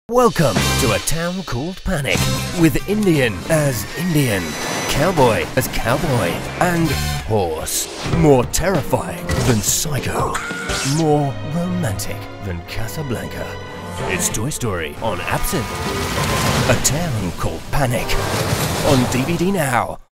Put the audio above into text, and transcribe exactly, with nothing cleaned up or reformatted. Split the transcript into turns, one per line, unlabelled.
Welcome to a town called Panique, with Indian as Indian, Cowboy as Cowboy, and Horse. More terrifying than Psycho, more romantic than Casablanca. It's Toy Story on Absinthe. A town called Panique, on D V D now.